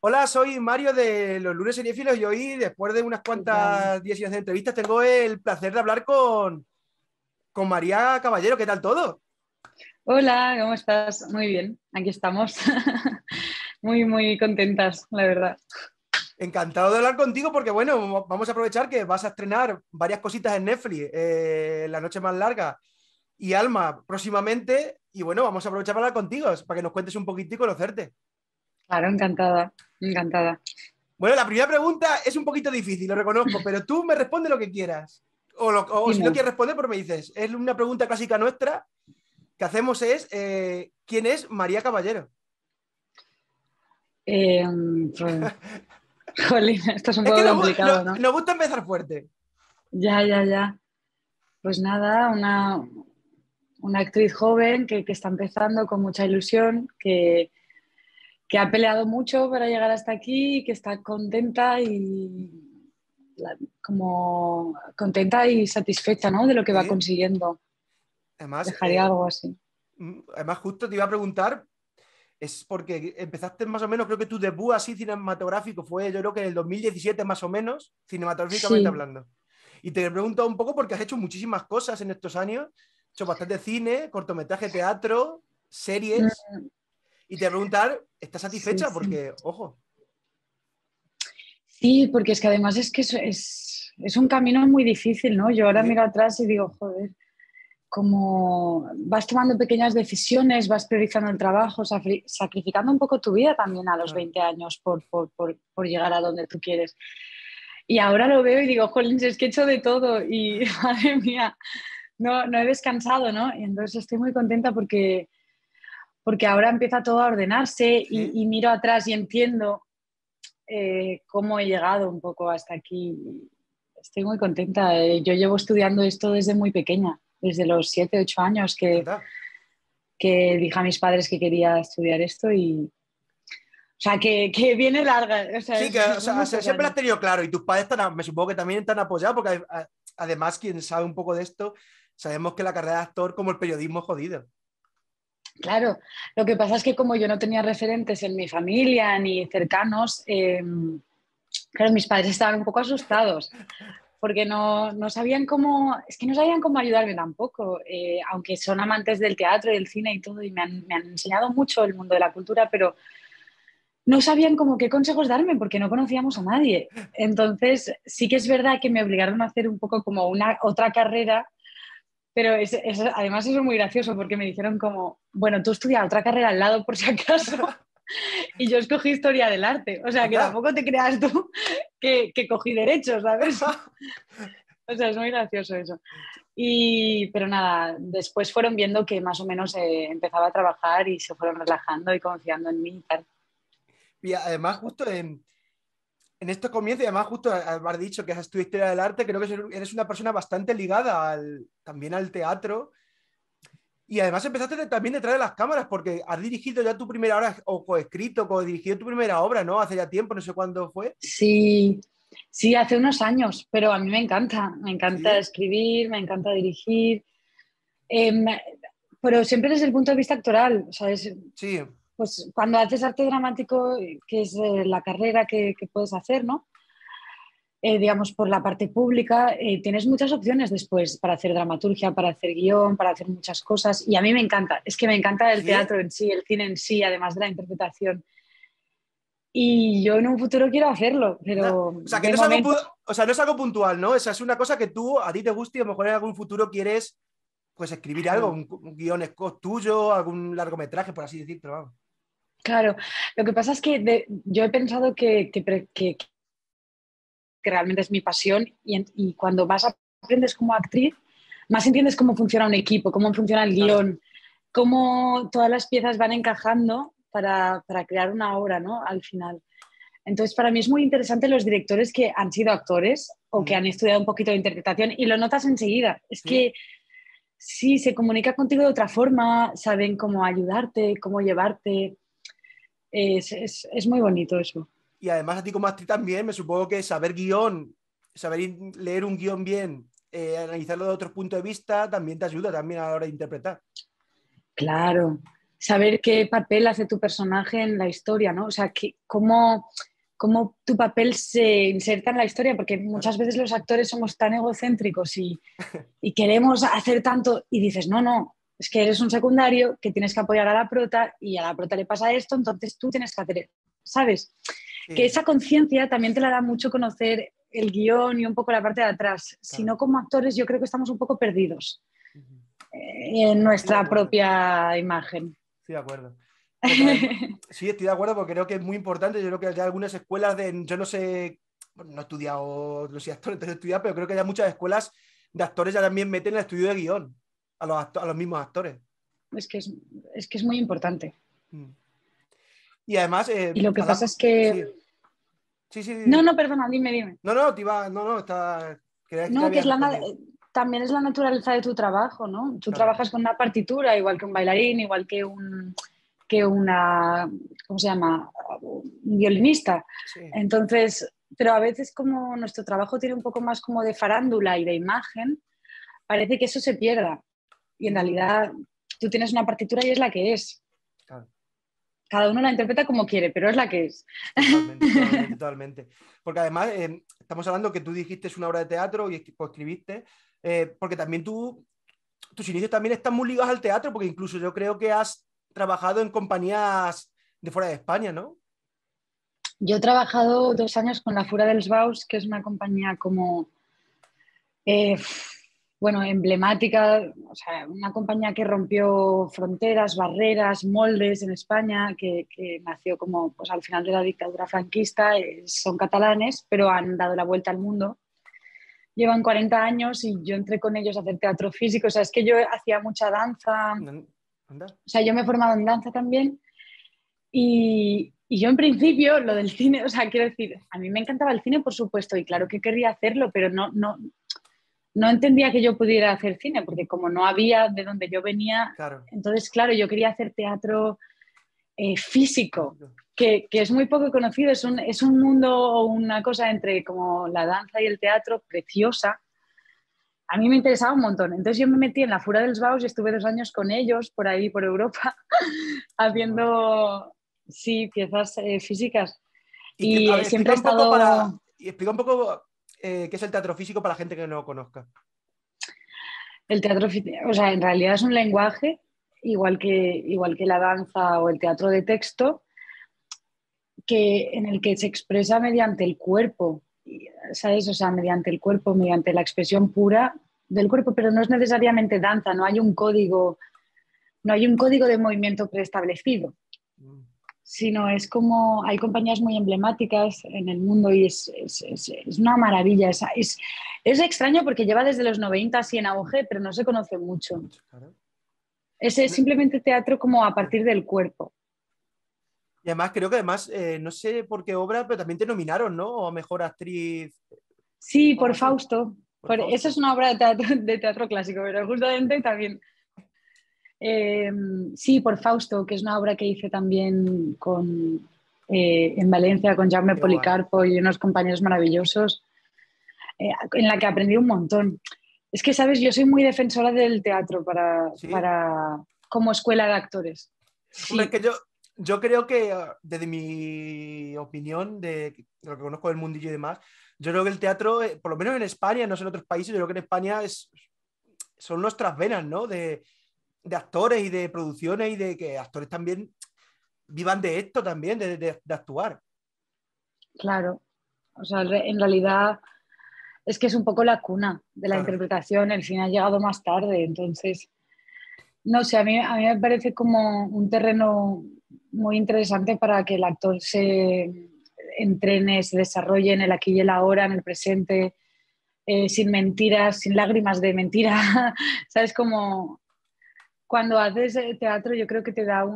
Hola, soy Mario de los lunes seriéfilos y hoy, después de unas ¿Qué tal? cuantas 10 de entrevistas, tengo el placer de hablar con María Caballero. ¿Qué tal todo? Hola, ¿cómo estás? Muy bien, aquí estamos. Muy, muy contentas, la verdad. Encantado de hablar contigo porque, bueno, vamos a aprovechar que vas a estrenar varias cositas en Netflix, La noche más larga y Alma próximamente. Y bueno, vamos a aprovechar para hablar contigo, para que nos cuentes un poquito y conocerte. Claro, encantada, encantada. Bueno, la primera pregunta es un poquito difícil, lo reconozco, pero tú me respondes lo que quieras. O si no Dime. quieres responder, pues me dices. Es una pregunta clásica nuestra que hacemos es, ¿quién es María Caballero? Eh, pues, jolín, esto es un Es que poco complicado, ¿no? nos gusta empezar fuerte. Ya, ya, ya. Pues nada, una actriz joven que está empezando con mucha ilusión, que ha peleado mucho para llegar hasta aquí, que está contenta y como contenta y satisfecha, ¿no? De lo que va Sí. consiguiendo. Además, Dejaría algo así. además, justo te iba a preguntar, es porque empezaste más o menos, creo que tu debut así cinematográfico fue, yo creo que en el 2017 más o menos, cinematográficamente Sí. hablando. Y te he preguntado un poco porque has hecho muchísimas cosas en estos años, has hecho bastante cine, cortometraje, teatro, series, Mm, y te voy a preguntar, ¿estás sí, satisfecha? sí. Porque, ojo, Sí, porque es que además es que es un camino muy difícil, ¿no? Yo ahora sí, miro atrás y digo, joder, como vas tomando pequeñas decisiones, vas priorizando el trabajo, sacrificando un poco tu vida también a los claro. 20 años por llegar a donde tú quieres. Y ahora lo veo y digo, jolín, si es que he hecho de todo y madre mía, no he descansado, ¿no? Y entonces estoy muy contenta porque ahora empieza todo a ordenarse Sí. y miro atrás y entiendo cómo he llegado un poco hasta aquí. Estoy muy contenta. Yo llevo estudiando esto desde muy pequeña, desde los 7 8 años Anda. que dije a mis padres que quería estudiar esto y, o sea, que viene larga, o sea, Sí, que o son sea, muchos siempre lo has años. tenido claro y tus padres me supongo que también te han apoyado porque además quien sabe un poco de esto, sabemos que la carrera de actor como el periodismo es jodido. Claro, lo que pasa es que como yo no tenía referentes en mi familia ni cercanos, claro, mis padres estaban un poco asustados porque no sabían cómo, es que no sabían cómo ayudarme tampoco, aunque son amantes del teatro y del cine y todo, y me han enseñado mucho el mundo de la cultura, pero no sabían como qué consejos darme porque no conocíamos a nadie. Entonces, sí que es verdad que me obligaron a hacer un poco como una otra carrera, pero además eso es muy gracioso porque me dijeron como, bueno, tú estudia otra carrera al lado por si acaso, y yo escogí historia del arte, o sea que Anda. tampoco te creas tú que cogí derecho, ¿sabes? O sea, es muy gracioso eso. Pero nada, después fueron viendo que más o menos empezaba a trabajar y se fueron relajando y confiando en mí y tal. Y además justo en estos comienzos, y además justo al haber dicho que has tu historia del arte, creo que eres una persona bastante ligada también al teatro. Y además empezaste también detrás de las cámaras porque has dirigido ya tu primera obra o coescrito, co-dirigido tu primera obra, ¿no? Hace ya tiempo, no sé cuándo fue. Sí, sí, hace unos años, pero a mí me encanta Sí, escribir, me encanta dirigir, eh, me- pero siempre desde el punto de vista actoral, o sea, sí, pues cuando haces arte dramático, que es la carrera que puedes hacer, ¿no? Digamos, por la parte pública, tienes muchas opciones después para hacer dramaturgia, para hacer guión, para hacer muchas cosas. Y a mí me encanta, es que me encanta el sí. teatro en sí, el cine en sí, además de la interpretación. Y yo en un futuro quiero hacerlo, Anda. pero O sea, que de no es algo, momento o sea, no es algo puntual, ¿no? Esa es una cosa que tú, a ti te gusta y a lo mejor en algún futuro quieres, pues, escribir algo, claro, un guión tuyo, algún largometraje, por así decirlo, vamos. claro. Lo que pasa es que yo he pensado que realmente es mi pasión y cuando más aprendes como actriz, más entiendes cómo funciona un equipo, cómo funciona el Claro. guión, cómo todas las piezas van encajando para crear una obra, ¿no? Al final. Entonces, para mí es muy interesante los directores que han sido actores o que Mm, han estudiado un poquito de interpretación y lo notas enseguida. Es sí. que sí, se comunica contigo de otra forma, saben cómo ayudarte, cómo llevarte. Es muy bonito eso. Y además a ti como actriz también, me supongo que saber guión, saber leer un guión bien, analizarlo de otros puntos de vista, también te ayuda también a la hora de interpretar. Claro. saber qué papel hace tu personaje en la historia, ¿no? O sea, cómo tu papel se inserta en la historia, porque Claro. muchas veces los actores somos tan egocéntricos y queremos hacer tanto y dices, no, no, es que eres un secundario que tienes que apoyar a la prota y a la prota le pasa esto, entonces tú tienes que hacer, ¿sabes? Que Sí, esa conciencia también te la da mucho conocer el guión y un poco la parte de atrás. Si claro. no, como actores, yo creo que estamos un poco perdidos Ujú. en Estoy de nuestra acuerdo. propia imagen. Estoy de acuerdo. Porque además, sí, estoy de acuerdo porque creo que es muy importante. Yo creo que hay algunas escuelas de, yo no sé, bueno, no he estudiado, no soy actor, entonces he estudiado, pero creo que hay muchas escuelas de actores ya también meten el estudio de guión a los mismos actores. es, que es, es que es muy importante. Mm. Y además, Y lo que pasa hablamos, es que... sí, sí, sí, No, sí. no, perdona, dime, dime. No, no, te iba, no, no, está, creía que te No, que había es respondido. también es la naturaleza de tu trabajo, ¿no? Tú Claro, trabajas con una partitura, igual que un bailarín, igual que una, ¿cómo se llama? Un violinista. sí. Entonces, pero a veces como nuestro trabajo tiene un poco más como de farándula y de imagen, parece que eso se pierda. Y en Mm, realidad tú tienes una partitura y es la que es. claro. Cada uno la interpreta como quiere, pero es la que es. Totalmente, totalmente, totalmente. Porque además, estamos hablando que tú dijiste es una obra de teatro y escribiste, porque también tus inicios también están muy ligados al teatro, porque incluso yo creo que has trabajado en compañías de fuera de España, ¿no? Yo he trabajado 2 años con la Fura dels Baus, que es una compañía como eh, bueno, emblemática, o sea, una compañía que rompió fronteras, barreras, moldes en España, que nació como pues, al final de la dictadura franquista, son catalanes, pero han dado la vuelta al mundo. Llevan 40 años y yo entré con ellos a hacer teatro físico, o sea, es que yo hacía mucha danza, Anda. o sea, yo me he formado en danza también y yo en principio lo del cine, o sea, quiero decir, a mí me encantaba el cine, por supuesto, y claro Mm, que querría hacerlo, pero no entendía que yo pudiera hacer cine, porque como no había de donde yo venía, claro. entonces, claro, yo quería hacer teatro físico, Físico. que es muy poco conocido, es un mundo o una cosa entre como la danza y el teatro preciosa. A mí me interesaba un montón. Entonces yo me metí en la Fura dels Baus y estuve 2 años con ellos por ahí, por Europa, Qué guay. haciendo, sí, piezas físicas. Y que, Y a ver, siempre he estado. explica un poco qué es el teatro físico para la gente que no lo conozca. El teatro, o sea, en realidad es un lenguaje, igual que la danza o el teatro de texto, en el que se expresa mediante el cuerpo, ¿sabes? O sea, mediante el cuerpo, mediante la expresión pura del cuerpo, pero no es necesariamente danza, no hay un código de movimiento preestablecido, Mm, sino es como hay compañías muy emblemáticas en el mundo y es una maravilla. Es extraño porque lleva desde los 90 así en auge, pero no se conoce mucho. claro. Es No, simplemente teatro como a sí. partir del cuerpo. Y además creo que además, no sé por qué obra, pero también te nominaron, ¿no? O a mejor actriz Sí, o algo por así, Fausto. por Esa es Fausto. una obra de teatro clásico, pero justamente también. eh, sí, por Fausto, que es una obra que hice también en Valencia con Jaume Qué guay. Policarpo y unos compañeros maravillosos, en la que aprendí un montón. Es que, ¿sabes? Yo soy muy defensora del teatro Sí. como escuela de actores. Hombre, es Sí, que yo creo que, desde mi opinión, de lo que conozco del mundillo y demás, yo creo que el teatro, por lo menos en España, no sé en otros países, yo creo que en España son nuestras venas, ¿no? De actores y de producciones y de que actores también vivan de esto también, de actuar. claro. O sea, en realidad es que es un poco la cuna de la Claro. interpretación. El cine ha llegado más tarde, entonces, no sé, a mí me parece como un terreno muy interesante para que el actor se entrene, se desarrolle en el aquí y el ahora, en el presente, sin mentiras, sin lágrimas de mentira. ¿Sabes? Como cuando haces teatro, yo creo que te da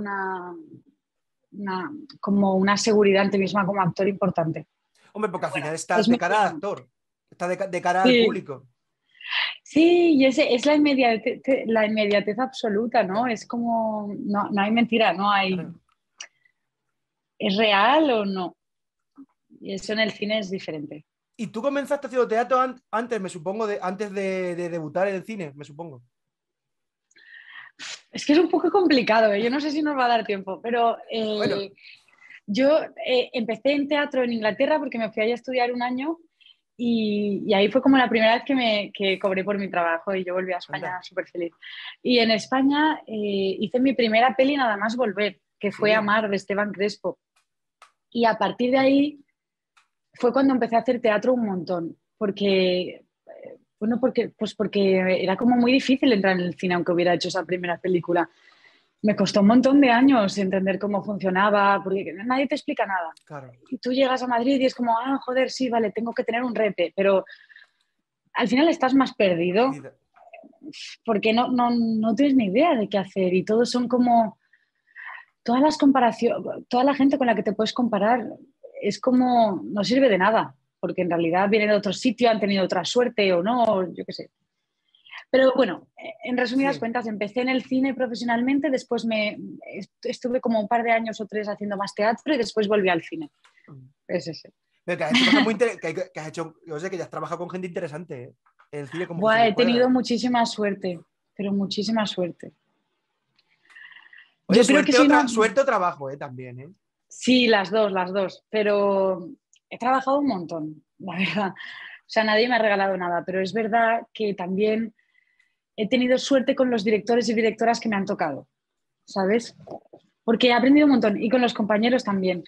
una, como una seguridad en ti misma como actor importante. Hombre, porque Pero al bueno, final estás es de mi cara al opinión. actor, estás de cara al Sí, público. sí, y es la inmediatez absoluta, ¿no? Claro, Es como, no hay mentira, no hay, claro. ¿es real o no? Y eso en el cine es diferente. Y tú comenzaste haciendo teatro antes, me supongo, antes de debutar en el cine, me supongo. Es que es un poco complicado, ¿eh? Yo no sé si nos va a dar tiempo, pero Bueno, yo empecé en teatro en Inglaterra porque me fui allá a estudiar un año y ahí fue como la primera vez que cobré por mi trabajo y yo volví a España anda, súper feliz. Y en España hice mi primera peli nada más volver, que fue sí, Amar de Esteban Crespo. Y a partir de ahí fue cuando empecé a hacer teatro un montón, porque, bueno, porque era como muy difícil entrar en el cine aunque hubiera hecho esa primera película. Me costó un montón de años entender cómo funcionaba, porque nadie te explica nada. claro. Y tú llegas a Madrid y es como, ah, joder, sí, vale, tengo que tener un repe, pero al final estás más perdido Sí, porque no tienes ni idea de qué hacer y todos son como, todas las comparaciones, toda la gente con la que te puedes comparar es como, no sirve de nada, porque en realidad vienen de otro sitio, han tenido otra suerte o no, yo qué sé. Pero bueno, en resumidas sí. cuentas, empecé en el cine profesionalmente, después estuve como un par de años o tres haciendo más teatro y después volví al cine. Es ese. Pero que has hecho cosas muy interesantes, que has hecho, yo sé que ya has trabajado con gente interesante, ¿eh? En el cine como jefe Buah, de he tenido escuadra. muchísima suerte, pero muchísima suerte. Oye, Yo creo que si no, suerte o trabajo, también, ¿eh? sí, las dos, pero he trabajado un montón, la verdad. O sea, nadie me ha regalado nada, pero es verdad que también he tenido suerte con los directores y directoras que me han tocado, ¿sabes? Porque he aprendido un montón y con los compañeros también.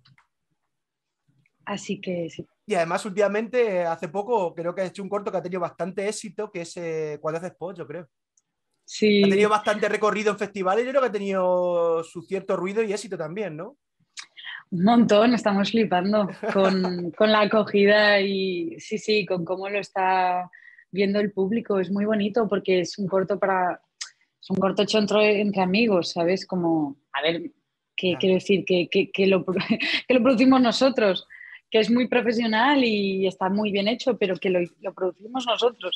Así que sí. Y además, últimamente, hace poco, creo que has hecho un corto que ha tenido bastante éxito, que es Cuando haces pop, yo creo. Ha tenido Sí, bastante recorrido en festivales y yo creo que ha tenido su cierto ruido y éxito también, ¿no? un montón, estamos flipando con la acogida y sí, sí, con cómo lo está viendo el público. Es muy bonito porque es un corto es un corto hecho entre amigos, ¿sabes? Como, a ver, ¿qué Ya. quiero decir? Que lo producimos nosotros, que es muy profesional y está muy bien hecho, pero que lo producimos nosotros.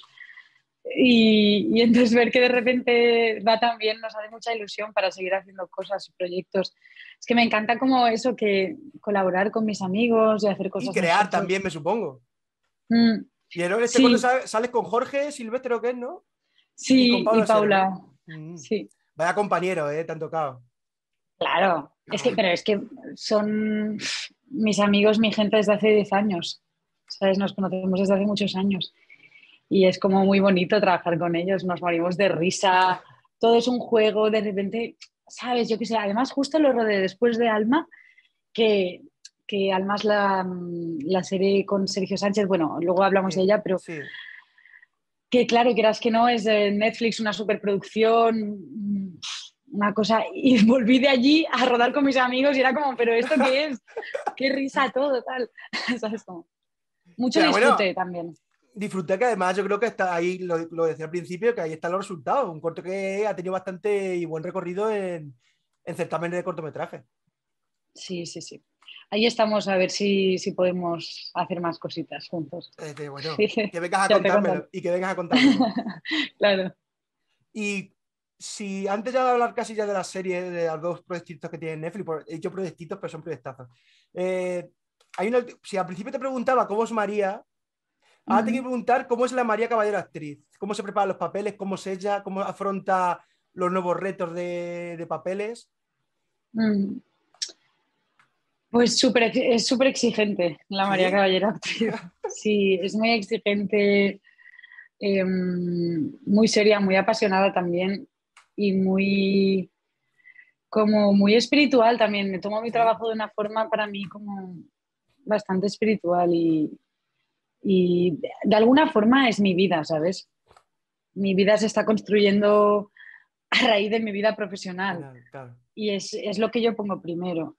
Y entonces ver que de repente va tan bien nos hace mucha ilusión para seguir haciendo cosas y proyectos. Es que me encanta como eso, que colaborar con mis amigos y hacer Y cosas crear nosotros. también, me supongo. Mm, Y en este corto sí, sales con Jorge Silvestre, ¿o qué es, no? Y con sí, y Paula Sera, Paula, ¿no? Mm. sí, Vaya compañero, te han tocado. claro. Pero es que son mis amigos, mi gente desde hace 10 años. ¿Sabes? Nos conocemos desde hace muchos años. Y es como muy bonito trabajar con ellos, nos morimos de risa, todo es un juego, de repente, ¿sabes? Yo qué sé, además justo lo rodé después de Alma, que, que Alma es la serie con Sergio Sánchez, bueno, luego hablamos de Sí, ella, pero sí. que claro, quieras que no, es de Netflix una superproducción, una cosa, y volví de allí a rodar con mis amigos y era como, pero ¿esto qué es? Qué risa todo, tal, ¿sabes? Como, mucho Pero bueno, disfrute también. disfruté que además yo creo que está ahí, lo decía al principio, que ahí están los resultados. Un corto que ha tenido bastante y buen recorrido en certámenes de cortometraje. Sí, sí, sí. Ahí estamos a ver si podemos hacer más cositas juntos. Bueno, que vengas a Ya te contaré. contármelo y que vengas a contármelo. Claro. Y si antes ya de hablar casi ya de la serie, de los dos proyectitos que tiene Netflix, he dicho proyectitos, pero son proyectazos. Eh, si al principio te preguntaba cómo es María, ahora te quiero Mm, preguntar cómo es la María Caballero actriz, cómo se preparan los papeles, cómo es ella, cómo afronta los nuevos retos de papeles. mm. Pues es súper exigente la María ¿Sí? Caballero actriz. Sí, es muy exigente, muy seria, muy apasionada también y muy, como muy espiritual también. Me tomo mi ¿Sí? trabajo de una forma para mí como bastante espiritual y de alguna forma es mi vida, ¿sabes? Mi vida se está construyendo a raíz de mi vida profesional Final, claro. y es lo que yo pongo primero.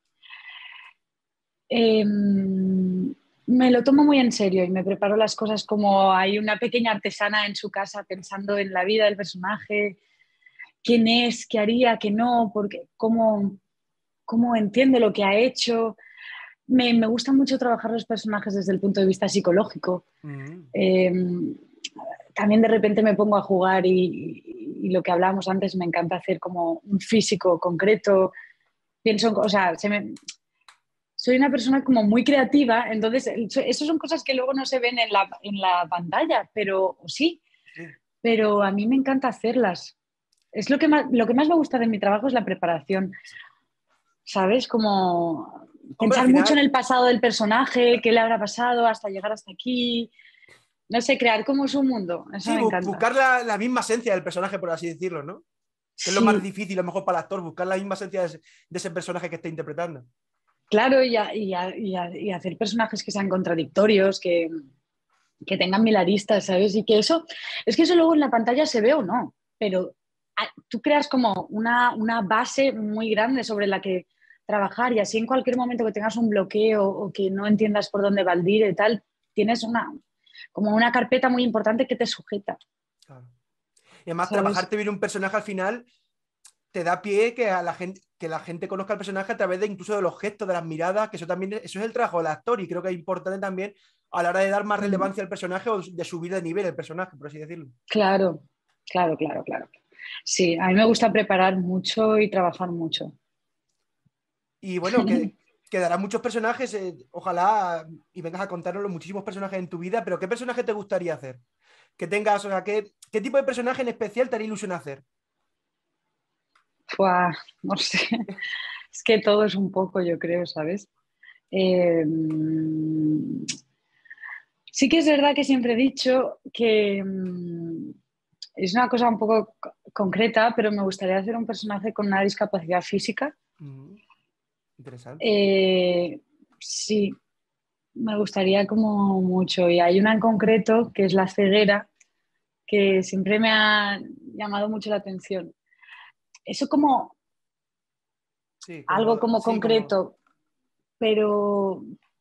Me lo tomo muy en serio y me preparo las cosas como hay una pequeña artesana en su casa pensando en la vida del personaje, quién es, qué haría, qué no, porque, cómo entiende lo que ha hecho. Me gusta mucho trabajar los personajes desde el punto de vista psicológico. Mm, Eh, También de repente me pongo a jugar y lo que hablábamos antes, me encanta hacer como un físico concreto. Pienso, o sea, soy una persona como muy creativa, entonces eso son cosas que luego no se ven en la pantalla, pero sí, sí. pero a mí me encanta hacerlas. es lo que más me gusta de mi trabajo es la preparación, ¿sabes? Como Hombre, al pensar mucho en final, el pasado del personaje, qué le habrá pasado hasta llegar hasta aquí. No sé, crear como su mundo, eso sí, me encanta. buscar la misma esencia del personaje, por así decirlo, ¿no? Que es lo más Sí, difícil, a lo mejor para el actor, buscar la misma esencia de ese personaje que está interpretando. claro, y hacer personajes que sean contradictorios, que tengan mil aristas, ¿sabes? Y que eso, es que eso luego en la pantalla se ve o no, pero tú creas como una base muy grande sobre la que trabajar y así en cualquier momento que tengas un bloqueo o que no entiendas por dónde va el dir y tal, tienes como una carpeta muy importante que te sujeta, Claro. Y además, ¿sabes? trabajarte bien un personaje al final te da pie que la gente conozca al personaje a través de incluso de los gestos, de las miradas, que eso también eso es el trabajo del actor y creo que es importante también a la hora de dar más Mm, relevancia al personaje o de subir de nivel el personaje, por así decirlo. claro, claro, claro, claro. Sí, a mí me gusta preparar mucho y trabajar mucho. Y bueno, que quedarán muchos personajes, ojalá, y vengas a contarnos los muchísimos personajes en tu vida, pero ¿qué personaje te gustaría hacer? Que tengas, o sea, ¿qué tipo de personaje en especial te haría ilusión hacer? Fua, no sé, es que todo es un poco, yo creo, ¿sabes? Eh, sí que es verdad que siempre he dicho que es una cosa un poco concreta, pero me gustaría hacer un personaje con una discapacidad física. Mm, interesante. Eh, sí, me gustaría como mucho. Y hay una en concreto que es la ceguera, que siempre me ha llamado mucho la atención. Eso como Sí, algo como, como sí, como, concreto, pero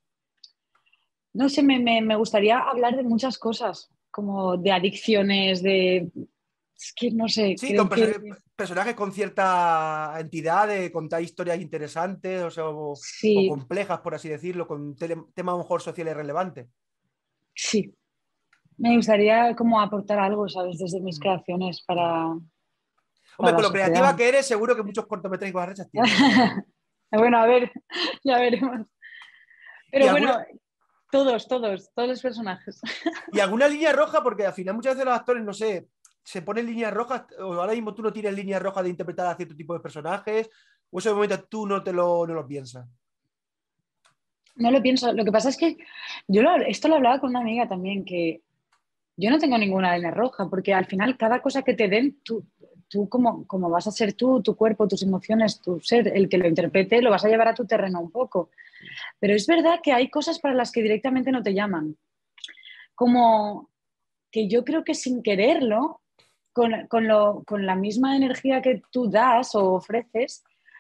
no sé, me gustaría hablar de muchas cosas, como de adicciones, de... Es que no sé, sí, creo que personajes con cierta entidad de contar historias interesantes o sí, complejas, por así decirlo, con temas a lo mejor sociales relevantes. sí. Me gustaría como aportar algo, ¿sabes? Desde mis Mm, creaciones mm. para Hombre, la con lo sociedad. creativa que eres, seguro que muchos cortometrajes vas a tienes, la verdad. Bueno, a ver, ya veremos. ¿Y Pero bueno, todos los personajes. y alguna línea roja? Porque al final muchas veces los actores, no sé, se ponen líneas rojas, o ahora mismo tú no tienes líneas rojas de interpretar a cierto tipo de personajes, o ese momento tú no lo piensas. No lo pienso. Lo que pasa es que esto lo hablaba con una amiga también, que yo no tengo ninguna línea roja, porque al final cada cosa que te den, tú como vas a ser tú, tu cuerpo, tus emociones, tu ser, el que lo interprete, lo vas a llevar a tu terreno un poco. Pero es verdad que hay cosas para las que directamente no te llaman. Como que yo creo que sin quererlo, con la misma energía que tú das o ofreces,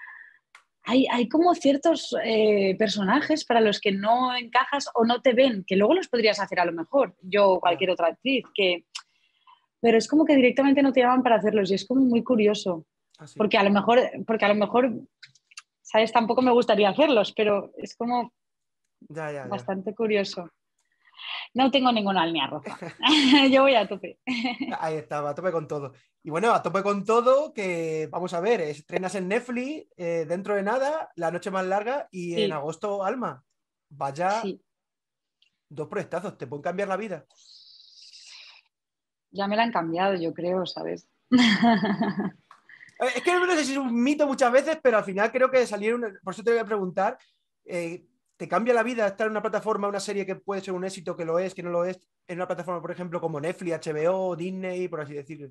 hay como ciertos personajes para los que no encajas o no te ven, que luego los podrías hacer a lo mejor, yo o Ya, cualquier otra actriz, pero es como que directamente no te llaman para hacerlos y es como muy curioso, así. porque a lo mejor, ¿sabes? Tampoco me gustaría hacerlos, pero es como Ya, ya, ya. bastante curioso. No tengo ninguna línea roja. Yo voy a tope. Ahí estaba, a tope con todo. Y bueno, a tope con todo, que vamos a ver, estrenas en Netflix dentro de nada, La noche más larga, y en Sí, agosto, Alma. Vaya sí. dos proyectazos, te pueden cambiar la vida. Ya me la han cambiado, yo creo, ¿sabes? Es que no sé si es un mito muchas veces, pero al final creo que salieron, por eso te voy a preguntar, ¿te cambia la vida estar en una plataforma, una serie que puede ser un éxito, que lo es, que no lo es, en una plataforma, por ejemplo, como Netflix, HBO, Disney, por así decirlo?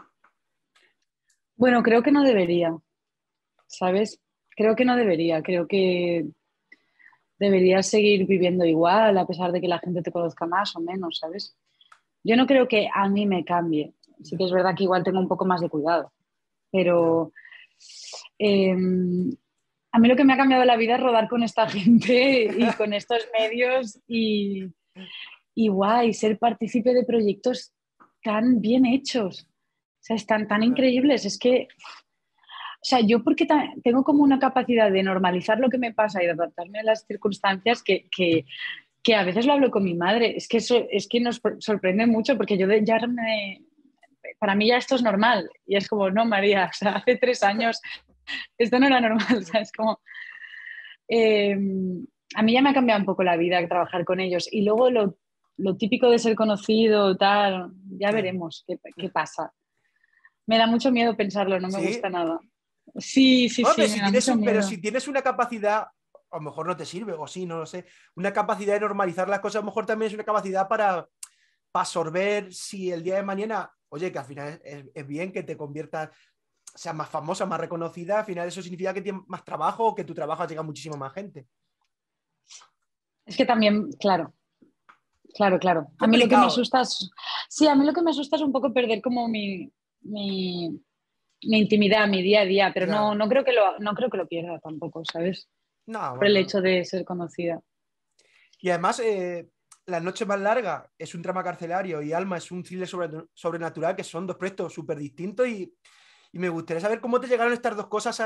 Bueno, creo que no debería, ¿sabes? Creo que no debería, creo que deberías seguir viviendo igual a pesar de que la gente te conozca más o menos, ¿sabes? Yo no creo que a mí me cambie. Sí Ya, que es verdad que igual tengo un poco más de cuidado, ya, pero eh, a mí lo que me ha cambiado la vida es rodar con esta gente y con estos medios y guay, ser partícipe de proyectos tan bien hechos, o sea, están tan claro. increíbles. Es que, o sea, yo porque tengo como una capacidad de normalizar lo que me pasa y de adaptarme a las circunstancias que a veces lo hablo con mi madre. Es que eso es que nos sorprende mucho porque para mí ya esto es normal. Y es como, no, María, o sea, hace 3 años esto no era normal, o sea, es como... eh, a mí ya me ha cambiado un poco la vida trabajar con ellos. Y luego lo típico de ser conocido, tal, ya Claro. veremos qué pasa. Me da mucho miedo pensarlo, no me ¿Sí? gusta nada. Sí, sí, Hombre, sí, me da mucho pero miedo. si tienes una capacidad, a lo mejor no te sirve, o sí, no lo sé, una capacidad de normalizar las cosas, a lo mejor también es una capacidad para absorber si el día de mañana, oye, que al final es bien que te conviertas, seas más famosa, más reconocida, al final eso significa que tienes más trabajo o que tu trabajo llega a muchísima más gente. Es que también, claro, claro, claro. A mí lo que me Complicado. asusta es, sí, a mí lo que me asusta es un poco perder como mi, mi intimidad, mi día a día, pero no, Ya. no creo que lo pierda tampoco, ¿sabes? No, Por el bueno. hecho de ser conocida. Y además, La noche más larga es un drama carcelario y Alma es un thriller sobrenatural, que son dos proyectos súper distintos y me gustaría saber cómo te llegaron estas dos cosas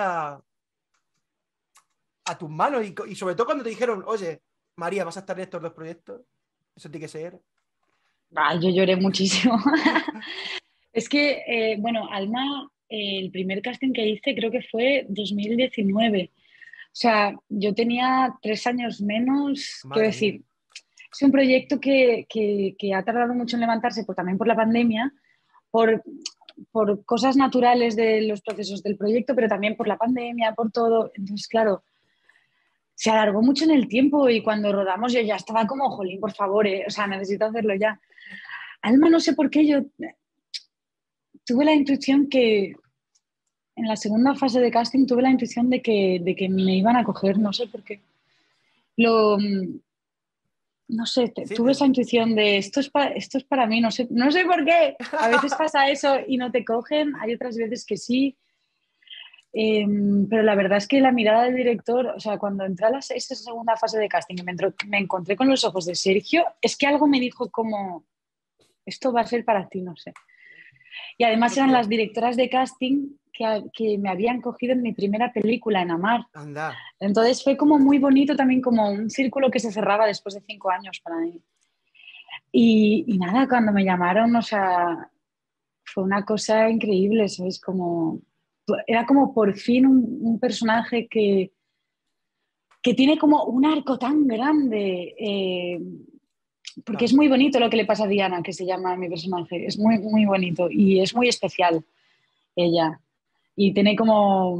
a tus manos y sobre todo cuando te dijeron, oye, María, vas a estar en estos dos proyectos. Eso tiene que ser. Ay, yo lloré muchísimo. Es que, bueno, Alma, el primer casting que hice creo que fue 2019. O sea, yo tenía 3 años menos, quiero Madre mía. decir, es un proyecto que ha tardado mucho en levantarse, también por la pandemia, por, por cosas naturales de los procesos del proyecto, pero también por la pandemia, por todo. Entonces, claro, se alargó mucho en el tiempo y cuando rodamos yo ya estaba como, jolín, por favor, o sea, necesito hacerlo ya. Alma, no sé por qué, yo tuve la intuición que en la segunda fase de casting tuve la intuición de que me iban a coger, no sé por qué. Lo, no sé, Sí, tuve esa intuición de esto es para mí, no sé, no sé por qué. A veces pasa eso y no te cogen, hay otras veces que sí. Pero la verdad es que la mirada del director, o sea, cuando entré a esa segunda fase de casting y me encontré con los ojos de Sergio, es que algo me dijo como, esto va a ser para ti, no sé. Y además eran hostia, las directoras de casting que me habían cogido en mi primera película, en Amar. anda. Entonces fue como muy bonito también, como un círculo que se cerraba después de 5 años para mí. Y nada, cuando me llamaron, o sea, fue una cosa increíble, ¿sabes? Como, era como por fin un personaje que tiene como un arco tan grande, porque es Claro. muy bonito lo que le pasa a Diana, que se llama mi personaje, es muy, muy bonito y es muy especial ella. Y tiene como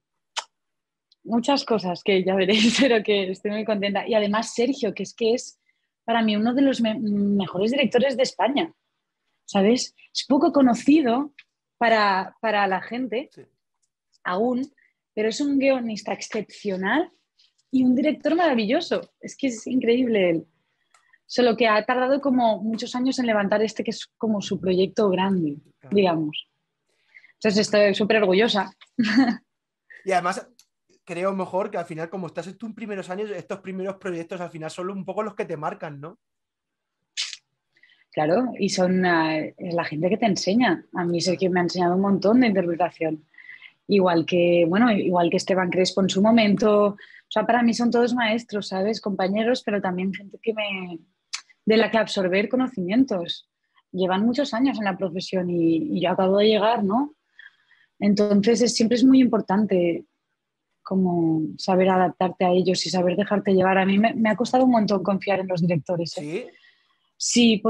muchas cosas que ya veréis, pero que estoy muy contenta. Y además Sergio, que es para mí uno de los mejores directores de España, ¿sabes? Es poco conocido para la gente Sí. aún, pero es un guionista excepcional y un director maravilloso. Es que es increíble él. Solo que ha tardado como muchos años en levantar este que es como su proyecto grande, Claro. digamos. Entonces estoy súper orgullosa. Y además, creo mejor que al final, como estás en tus primeros años, estos primeros proyectos al final son un poco los que te marcan, ¿no? Claro, y son es la gente que te enseña. A mí Sergio me ha enseñado un montón de interpretación. Igual que, bueno, igual que Esteban Crespo en su momento. O sea, para mí son todos maestros, ¿sabes? Compañeros, pero también gente de la que absorber conocimientos. Llevan muchos años en la profesión y yo acabo de llegar, ¿no? Entonces siempre es muy importante como saber adaptarte a ellos y saber dejarte llevar. A mí me ha costado un montón confiar en los directores, ¿eh? Sí. Sí,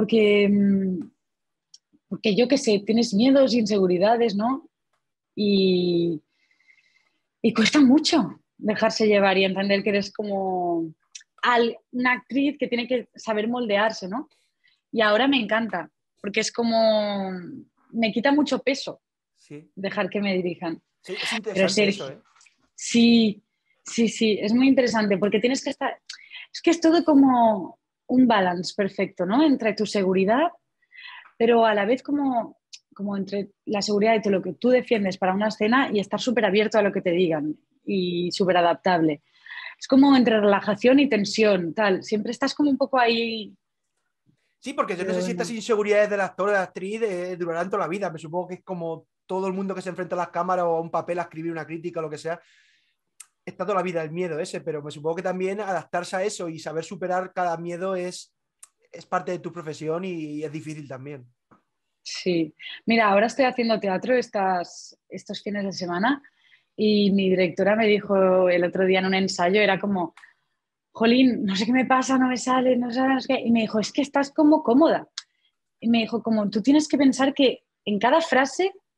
porque yo qué sé, tienes miedos, inseguridades, ¿no? Y, y cuesta mucho dejarse llevar y entender que eres como una actriz que tiene que saber moldearse, ¿no? Y ahora me encanta, porque es como, me quita mucho peso Sí. dejar que me dirijan. Sí, es Pero interesante eso, Sergio, ¿eh? sí, sí, sí, es muy interesante porque tienes que estar, es que es todo como un balance perfecto, ¿no? Entre tu seguridad, pero a la vez como entre la seguridad de lo que tú defiendes para una escena y estar súper abierto a lo que te digan y súper adaptable. Es como entre relajación y tensión, tal. Siempre estás como un poco ahí, Sí, porque yo no pero sé si estas bueno. inseguridades del actor o de la actriz durarán toda la vida. Me supongo que es como todo el mundo que se enfrenta a las cámaras o a un papel a escribir una crítica o lo que sea. Está toda la vida el miedo ese, pero me supongo que también adaptarse a eso y saber superar cada miedo es parte de tu profesión y es difícil también. Sí, mira, ahora estoy haciendo teatro estos fines de semana y mi directora me dijo el otro día en un ensayo, era como, Jolín, no sé qué me pasa, no me sale, no sé, no sé qué. Y me dijo, es que estás como cómoda. Y me dijo, como tú tienes que pensar que en cada frase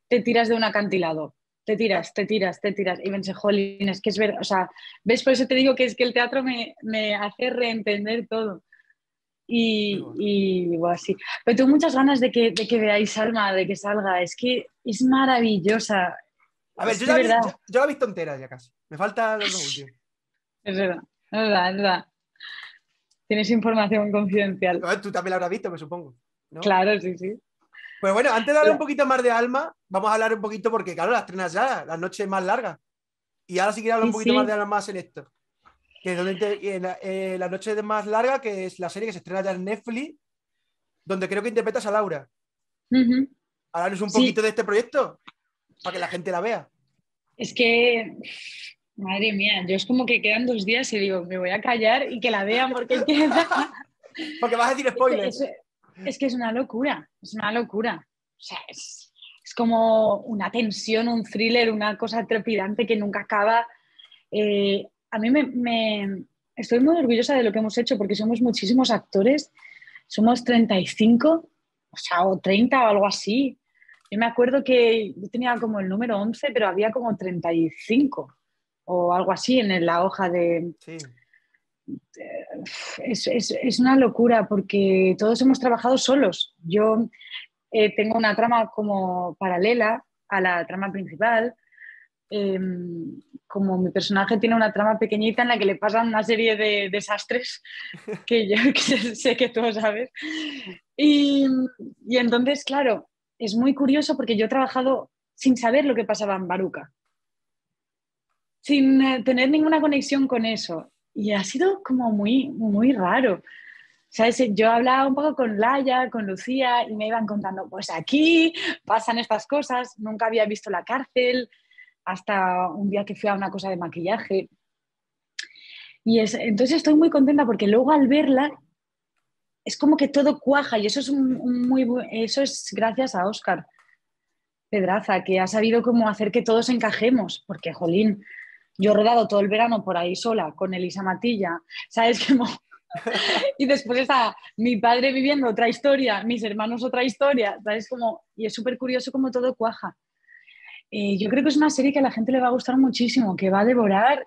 te tiras de un acantilado. Te tiras, te tiras, te tiras. Y pensé, jolín, es que es verdad. O sea, ¿ves? Por eso te digo que es que el teatro me hace reentender todo. Muy bueno. Y digo así. Pero tengo muchas ganas de que veáis Alma, de que salga. Es que es maravillosa. A ver, Es de verdad. yo la he visto entera ya casi. Me faltan los dos últimos. Es verdad. Es verdad, es verdad. Tienes información confidencial. A ver, tú también la habrás visto, me supongo, ¿no? Claro, sí, sí. Pues bueno, antes de hablar un poquito más de Alma, vamos a hablar un poquito, porque claro, las estrenas ya, las noches más largas. Y ahora sí quiero hablar un Sí, poquito más de sí. Alma más en esto. Que es donde la noche de más larga, que es la serie que se estrena ya en Netflix, donde creo que interpretas a Laura. Ujú. Háblanos un poquito Sí, de este proyecto, para que la gente la vea. es que, madre mía, yo es como que quedan 2 días y digo, me voy a callar y que la vean porque queda. Porque vas a decir Es que spoiler. es que es una locura, es una locura. O sea, es como una tensión, un thriller, una cosa trepidante que nunca acaba. A mí estoy muy orgullosa de lo que hemos hecho porque somos muchísimos actores, somos 35, o sea, o 30 o algo así. Yo me acuerdo que yo tenía como el número 11, pero había como 35 o algo así en la hoja de... Sí. Es una locura porque todos hemos trabajado solos. Yo tengo una trama como paralela a la trama principal. eh, Como mi personaje tiene una trama pequeñita en la que le pasan una serie de desastres que yo que sé que tú sabes. Y, y entonces, claro, es muy curioso porque yo he trabajado sin saber lo que pasaba en Baruca, sin tener ninguna conexión con eso. Y ha sido como muy, muy raro. ¿Sabes? Yo hablaba un poco con Laia, con Lucía, y me iban contando, pues aquí pasan estas cosas, nunca había visto la cárcel, hasta un día que fui a una cosa de maquillaje. Entonces estoy muy contenta porque luego al verla es como que todo cuaja y eso es, eso es gracias a Óscar Pedraza, que ha sabido cómo hacer que todos encajemos, porque, jolín, yo he rodado todo el verano por ahí sola con Elisa Matilla, ¿sabes? Como y después está mi padre viviendo otra historia, mis hermanos otra historia, ¿sabes? Como, y es súper curioso cómo todo cuaja. Yo creo que es una serie que a la gente le va a gustar muchísimo, que va a devorar,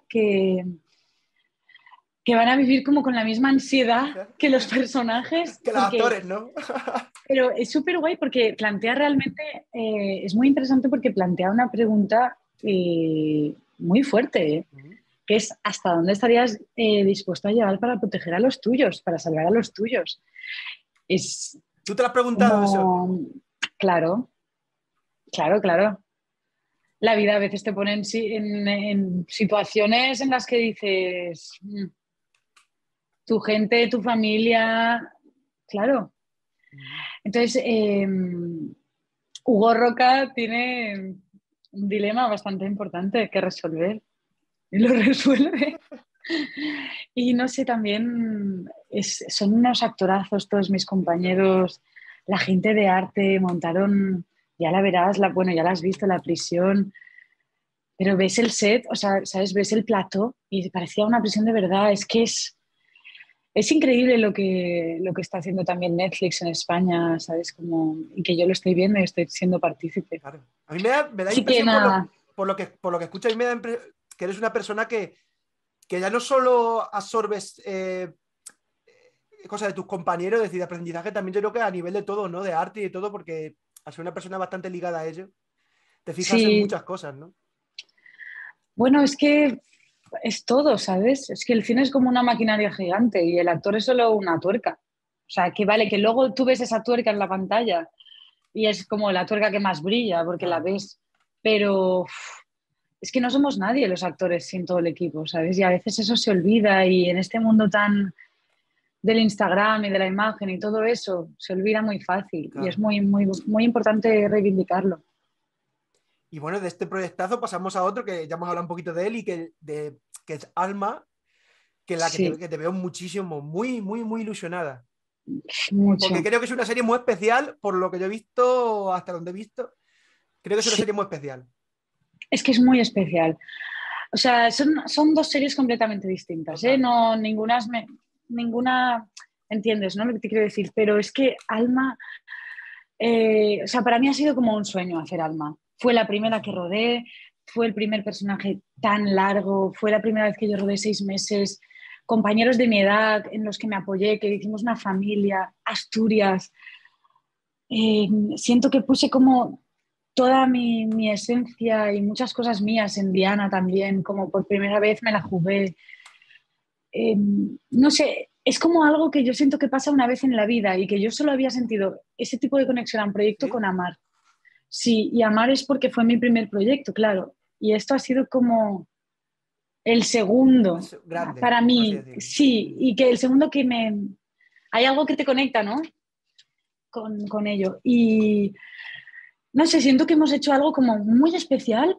que van a vivir como con la misma ansiedad que los personajes, Que los porque, actores, ¿no? pero es súper guay porque plantea realmente, es muy interesante porque plantea una pregunta muy fuerte, que es ¿hasta dónde estarías dispuesto a llegar para proteger a los tuyos, para salvar a los tuyos? Es ¿Tú te lo has preguntado eso? como, claro, claro, claro. La vida a veces te pone en situaciones en las que dices, tu gente, tu familia, claro. Entonces, Hugo Roca tiene un dilema bastante importante que resolver y lo resuelve. Y no sé, también son unos actorazos todos mis compañeros, la gente de arte montaron, ya la verás, bueno, ya la has visto, La Prisión, pero ves el set, o sea, ¿sabes? Ves el plató y parecía una prisión de verdad. Es que es increíble lo que está haciendo también Netflix en España, ¿sabes? Como, y que yo lo estoy viendo y estoy siendo partícipe. Claro. A mí me da Así que impresión nada, por lo que escucho, a mí me da que eres una persona que ya no solo absorbes cosas de tus compañeros, es decir, de aprendizaje, también yo creo que a nivel de todo, ¿no? De arte y de todo, porque al ser una persona bastante ligada a ello, te fijas en sí, muchas cosas, ¿no? bueno, es que es todo, ¿sabes? Es que el cine es como una maquinaria gigante y el actor es solo una tuerca. O sea, que vale, que luego tú ves esa tuerca en la pantalla y es como la tuerca que más brilla porque la Claro. ves, pero es que no somos nadie los actores sin todo el equipo, ¿sabes? Y a veces eso se olvida y en este mundo tan del Instagram y de la imagen y todo eso se olvida muy fácil y es Claro. muy, muy, muy importante reivindicarlo. Y bueno, de este proyectazo pasamos a otro que ya hemos hablado un poquito de él y que es Alma, que la Sí, que te veo muchísimo, muy, muy, muy ilusionada. Porque mucho. creo que es una serie muy especial, por lo que yo he visto, hasta donde he visto, creo que es una Sí, serie muy especial. es que es muy especial. O sea, son dos series completamente distintas, ¿eh? Total. No, ninguna, entiendes, ¿no? Lo que te quiero decir, pero es que Alma, o sea, para mí ha sido como un sueño hacer Alma. fue la primera que rodé, fue el primer personaje tan largo, fue la primera vez que yo rodé 6 meses, compañeros de mi edad en los que me apoyé, que hicimos una familia, Asturias. Siento que puse como toda mi esencia y muchas cosas mías en Diana también, como por primera vez me la jugué. No sé, es como algo que yo siento que pasa una vez en la vida y que yo solo había sentido ese tipo de conexión a un proyecto ¿Sí? con Amar. Sí, y Amar es porque fue mi primer proyecto, claro. Y esto ha sido como el segundo Es grande, para por así mí, decirlo. sí, y que el segundo que me... Hay algo que te conecta, ¿no? Con ello. Y no sé, siento que hemos hecho algo como muy especial,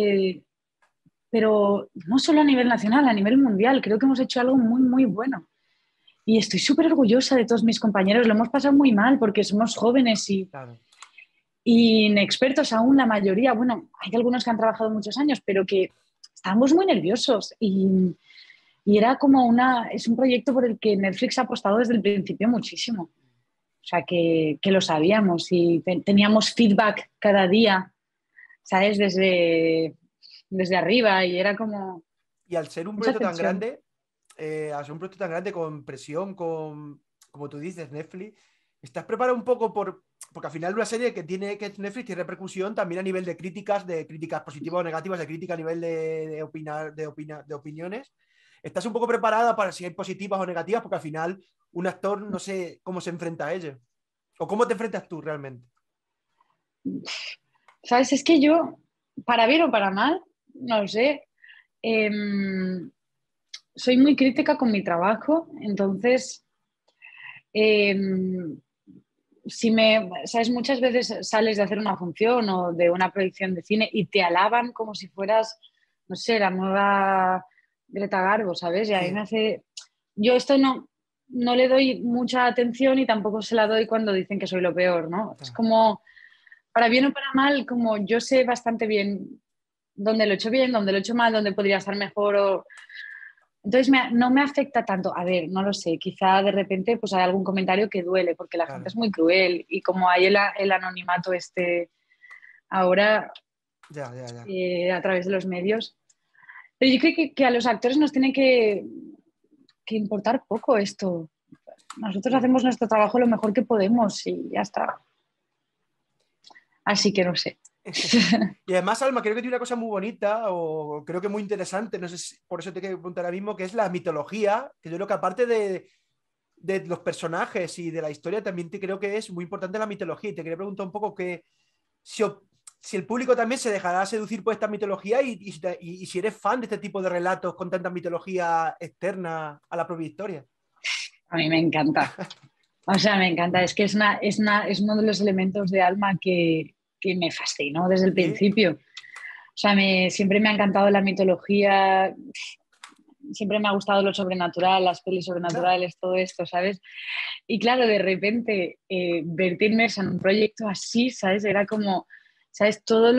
pero no solo a nivel nacional, a nivel mundial. Creo que hemos hecho algo muy, muy bueno. Y estoy súper orgullosa de todos mis compañeros. Lo hemos pasado muy mal porque somos jóvenes Claro. y inexpertos aún la mayoría. Bueno, hay algunos que han trabajado muchos años, pero que estábamos muy nerviosos y era como es un proyecto por el que Netflix ha apostado desde el principio muchísimo. O sea, que lo sabíamos y teníamos feedback cada día, ¿sabes? Desde arriba y era como Y al ser un mucha proyecto tan tensión. grande, con presión, como tú dices, Netflix, ¿estás preparado un poco porque al final una serie que es Netflix tiene repercusión también a nivel de críticas positivas o negativas, de crítica a nivel de opiniones? ¿Estás un poco preparada para si hay positivas o negativas? Porque al final un actor no sé cómo se enfrenta a ello. ¿O cómo te enfrentas tú realmente? ¿Sabes? Es que yo, para bien o para mal, no lo sé, eh, soy muy crítica con mi trabajo, entonces, eh, si me, ¿sabes? Muchas veces sales de hacer una función o de una proyección de cine y te alaban como si fueras, no sé, la nueva Greta Garbo, ¿sabes? Y a mí me Sí, hace... Yo esto no le doy mucha atención y tampoco se la doy cuando dicen que soy lo peor, ¿no? Es claro, como, para bien o para mal, como yo sé bastante bien, dónde lo he hecho mal, dónde podría estar mejor o entonces no me afecta tanto. A ver, no lo sé, quizá de repente pues hay algún comentario que duele porque la gente claro. es muy cruel y como hay el anonimato ahora Ya, ya, ya. a través de los medios. Pero yo creo que a los actores nos tiene que importar poco esto. Nosotros Sí. hacemos nuestro trabajo lo mejor que podemos y ya está. Así que no sé. Y además, Alma, creo que tiene una cosa muy bonita o creo que muy interesante, no sé si por eso te quiero preguntar ahora mismo, que es la mitología, que yo creo que aparte de los personajes y de la historia, también te creo que es muy importante la mitología. Y te quería preguntar un poco que si, si el público también se dejará seducir por esta mitología y si eres fan de este tipo de relatos con tanta mitología externa a la propia historia. A mí me encanta. O sea, me encanta. Es que es uno de los elementos de Alma que me fascinó desde el Sí, principio. O sea, siempre me ha encantado la mitología, siempre me ha gustado lo sobrenatural, las pelis anda. sobrenaturales, todo esto, ¿sabes? Y claro, de repente verte inmersa en un proyecto así, ¿sabes? Era como, ¿sabes? Todo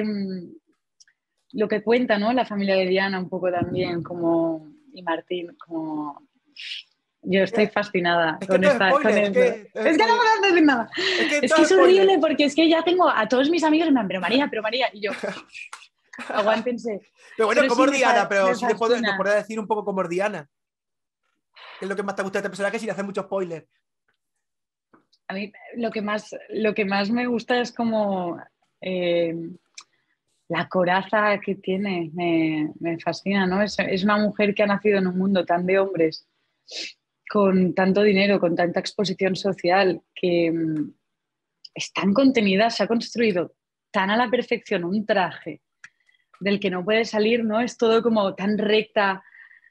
lo que cuenta, ¿no? La familia de Diana un poco también, como, y Martín, como... Yo estoy Mira, fascinada es que todo es con spoiler, esto. todo es Es que no spoiler, puedo decir nada. es que Es todo que es es spoiler. horrible porque es que ya tengo a todos mis amigos en plan, pero María, y yo, aguántense. Pero bueno, Pero como sí, es Diana, pero me sí nos fascina. podrás decir un poco como es Diana. ¿Qué es lo que más te gusta de este personaje sin hacer mucho spoiler? A mí lo que más me gusta es como eh, la coraza que tiene, me fascina, ¿no? Es una mujer que ha nacido en un mundo tan de hombres, con tanto dinero, con tanta exposición social, que es tan contenida, se ha construido tan a la perfección un traje del que no puede salir, ¿no? Es todo como tan recta,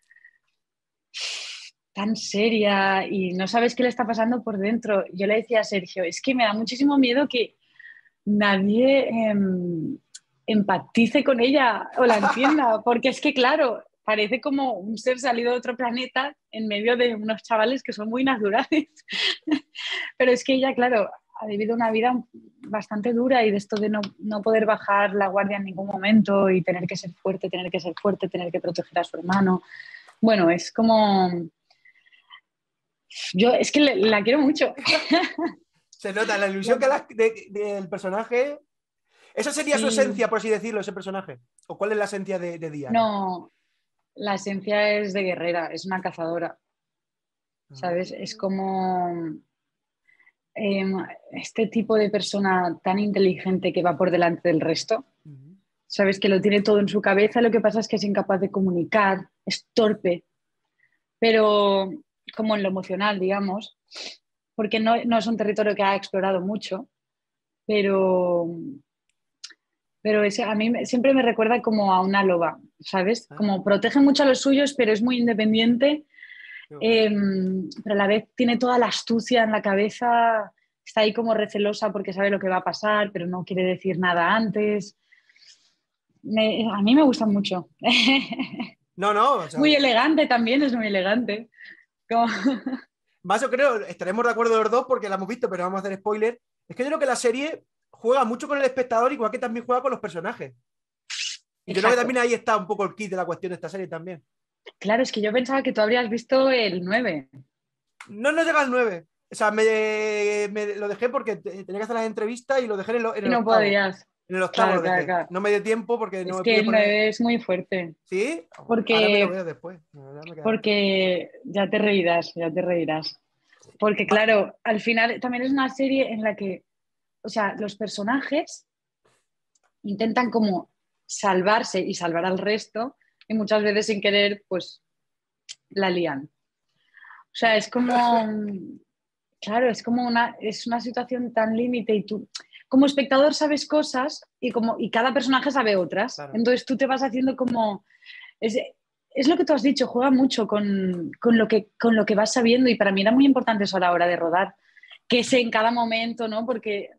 tan seria y no sabes qué le está pasando por dentro. Yo le decía a Sergio, es que me da muchísimo miedo que nadie empatice con ella o la entienda, porque es que, claro, parece como un ser salido de otro planeta en medio de unos chavales que son muy naturales. Pero es que ella, claro, ha vivido una vida bastante dura y de esto de no poder bajar la guardia en ningún momento y tener que ser fuerte, tener que ser fuerte, tener que proteger a su hermano. Bueno, es como... Yo es que la quiero mucho. Se nota la ilusión del personaje. ¿Esa sería su Sí, esencia, por así decirlo, ese personaje? ¿O cuál es la esencia de Diana? no, la esencia es de guerrera, es una cazadora, ¿sabes? Es Ah. como eh, este tipo de persona tan inteligente que va por delante del resto, Ujú. ¿sabes? Que lo tiene todo en su cabeza, lo que pasa es que es incapaz de comunicar, es torpe, pero como en lo emocional, digamos, porque no es un territorio que ha explorado mucho, pero, pero a mí siempre me recuerda como a una loba, ¿sabes? Ah, Como protege mucho a los suyos, pero es muy independiente, qué guay. pero a la vez tiene toda la astucia en la cabeza, está ahí como recelosa porque sabe lo que va a pasar, pero no quiere decir nada antes. A mí me gusta mucho. No, no, o sea, Muy elegante también, es muy elegante. Como... más yo creo, estaremos de acuerdo los dos porque la hemos visto, pero no vamos a hacer spoiler. Es que yo creo que la serie juega mucho con el espectador, igual que también juega con los personajes. Y yo creo que Exacto. también ahí está un poco el kit de la cuestión de esta serie también. Claro, es que yo pensaba que tú habrías visto el 9 No nos llega al 9. O sea, me lo dejé porque tenía que hacer las entrevistas y lo dejé en y el no octavo. podías. En el octavo Claro, lo claro, dejé. claro. No me dio tiempo porque no Es me que pude el poner. 9 es muy fuerte, ¿Sí? Ahora me lo porque, veo después. Ahora me queda. porque ya te reirás, ya te reirás. Porque Va- claro, al final también es una serie en la que, o sea, los personajes intentan como salvarse y salvar al resto y muchas veces sin querer, pues la lían. O sea, es como, claro, es una situación tan límite y tú, como espectador sabes cosas y cada personaje sabe otras. Claro. Entonces tú te vas haciendo como, es, es lo que tú has dicho, juega mucho con lo que vas sabiendo y para mí era muy importante eso a la hora de rodar, que sé en cada momento, ¿no? Porque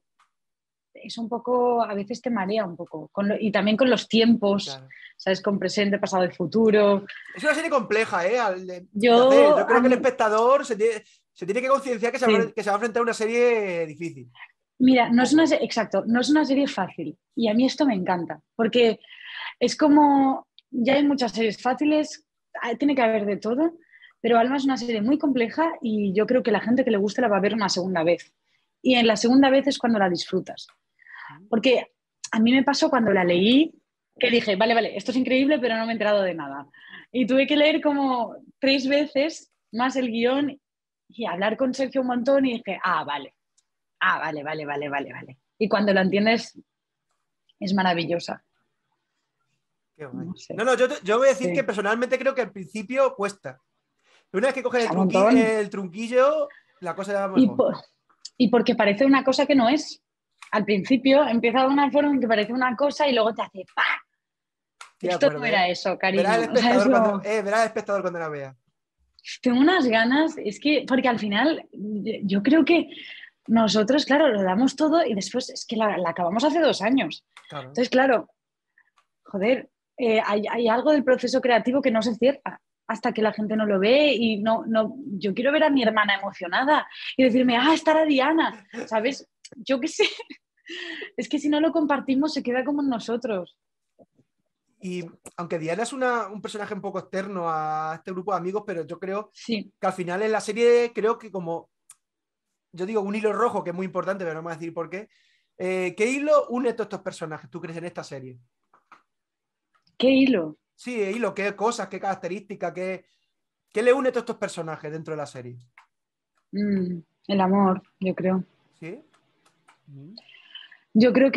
es un poco, a veces te marea un poco, y también con los tiempos, Claro. ¿sabes? Con presente, pasado y futuro. Es una serie compleja, ¿eh? De hacer. Yo, Yo creo que el espectador se tiene que concienciar sí. que se va a enfrentar a una serie difícil. Mira, Un poco. exacto, no es una serie fácil y a mí esto me encanta, porque es como, ya hay muchas series fáciles, tiene que haber de todo, pero Alma es una serie muy compleja y yo creo que la gente que le guste la va a ver una segunda vez. Y en la segunda vez es cuando la disfrutas. Porque a mí me pasó cuando la leí que dije, vale, vale, esto es increíble, pero no me he enterado de nada. Y tuve que leer como 3 veces más el guión y hablar con Sergio un montón y dije, vale, vale, vale, vale, vale. Y cuando lo entiendes es maravillosa. Qué guay. No sé, No, no, yo voy a decir que sí. personalmente creo que al principio cuesta. Pero una vez que coges Cuesta un montón. el trunquillo, la cosa ya va Y, mejor. y porque parece una cosa que no es. Al principio empieza de una forma en que parece una cosa y luego te hace ¡pa! Estoy de Esto no acuerdo, era ¿eh? eso, cariño. O sea, Verás al espectador cuando la vea. tengo unas ganas, es que, porque al final yo creo que nosotros, claro, lo damos todo y después es que la acabamos hace 2 años. Claro. Entonces, claro, joder, hay algo del proceso creativo que no se cierra hasta que la gente no lo ve y yo quiero ver a mi hermana emocionada y decirme, estará Diana, ¿sabes? Yo qué sé, es que si no lo compartimos se queda como en nosotros. Y aunque Diana es un personaje un poco externo a este grupo de amigos, pero yo creo Sí, que al final en la serie, creo que como, yo digo, un hilo rojo, que es muy importante, pero no me voy a decir por qué. ¿Qué hilo une a todos estos personajes, tú crees, en esta serie? qué hilo. Sí, hilo, qué cosas, qué características, qué le une a todos estos personajes dentro de la serie. El amor, yo creo. ¿Sí? Mm. Yo creo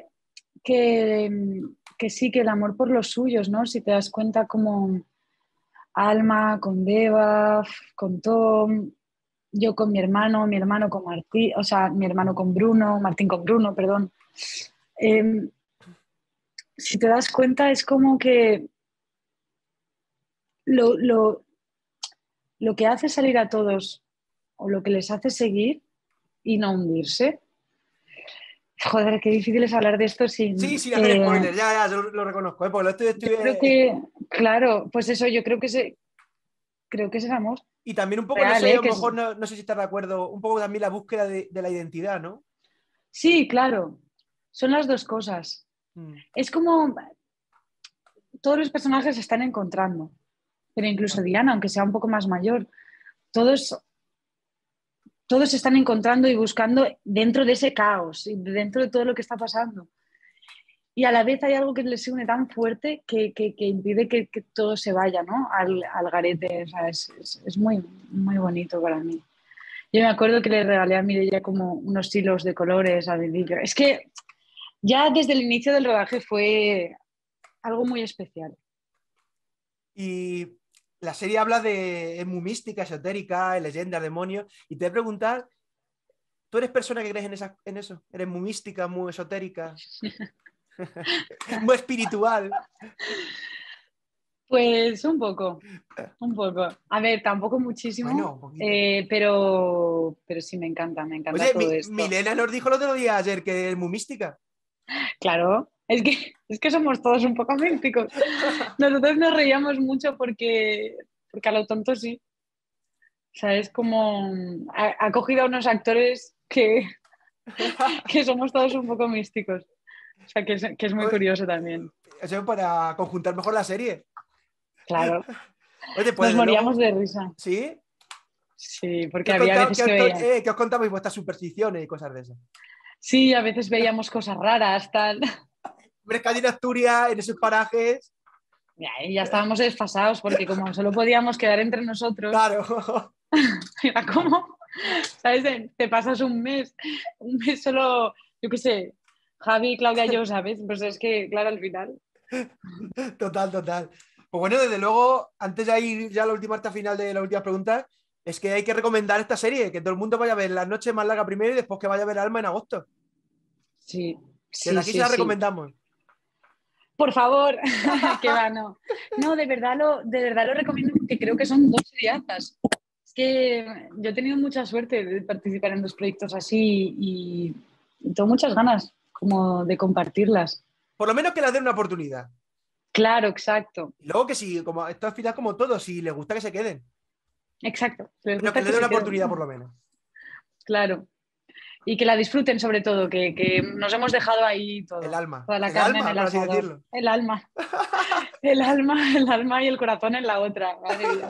que, que sí, que el amor por los suyos, ¿no? Si te das cuenta como Alma con Deva, con Tom, yo con mi hermano con Martín, o sea, mi hermano con Bruno, Martín con Bruno, perdón. Eh, si te das cuenta es como que lo, lo, lo que hace salir a todos o lo que les hace seguir y no hundirse. Joder, qué difícil es hablar de esto Sí, sin... sin hacer spoilers, ya, yo lo reconozco, ¿eh? Porque yo creo que, claro, pues eso, yo creo que es el amor y también un poco, no real, sé, a ¿eh? lo mejor no sé si estás de acuerdo, un poco también la búsqueda de la identidad, ¿no? Sí, claro, son las dos cosas. Mm. Es como todos los personajes se están encontrando, pero incluso Diana, aunque sea un poco más mayor, todos, todos se están encontrando y buscando dentro de ese caos y dentro de todo lo que está pasando. y a la vez hay algo que les une tan fuerte que impide que todo se vaya, ¿no? Al garete. O sea, es muy, muy bonito para mí. Yo me acuerdo que le regalé a Mireia como unos hilos de colores a dedillo. Es que ya desde el inicio del rodaje fue algo muy especial. Y la serie habla de es muy mística, esotérica, de leyendas, demonios. Y te voy a preguntar, ¿tú eres persona que crees en eso? ¿Eres muy mística, muy esotérica, muy espiritual? Pues un poco, un poco. A ver, tampoco muchísimo, Bueno, un poquito. pero sí me encanta Oye, todo esto. Milena nos dijo el otro día ayer que es muy mística. Claro, es que somos todos un poco místicos. Nosotros nos reíamos mucho porque a lo tonto sí. O sea, es como ha cogido a unos actores que somos todos un poco místicos. O sea, que es muy curioso también. Eso para conjuntar mejor la serie. Claro, Oye, pues nos desde moríamos luego, de risa. ¿sí? Sí, ¿Qué porque os, había contaba, veces que veía. qué os contabais vuestras supersticiones y cosas de esas? Sí, a veces veíamos cosas raras, tal. Mercadillo de Asturias, en esos parajes. Y ya estábamos desfasados porque como solo podíamos quedar entre nosotros, Claro. era como, ¿sabes? Te pasas un mes solo, yo qué sé, Javi, Claudia, yo, ¿sabes? Pues es que, claro, al final. Total, total. Pues bueno, desde luego, antes de ir ya a la última hasta final de las últimas preguntas, es que hay que recomendar esta serie, que todo el mundo vaya a ver Las noches más largas primero y después que vaya a ver Alma en agosto. Sí, Desde sí, aquí se sí, la sí. recomendamos. Por favor, que va, no. No, de verdad lo recomiendo porque creo que son dos seriazas. Es que yo he tenido mucha suerte de participar en dos proyectos así y tengo muchas ganas como de compartirlas. Por lo menos que le den una oportunidad. Claro, exacto, Y luego que si, como esto al final como todo, si les gusta que se queden. exacto. Si les Pero que gusta le que den se una queden. oportunidad por lo menos. Claro. Y que la disfruten sobre todo, que nos hemos dejado ahí El todo, alma. toda la El carne en alma, el por así asador, decirlo. el alma, el alma y el corazón en la otra, madre mía.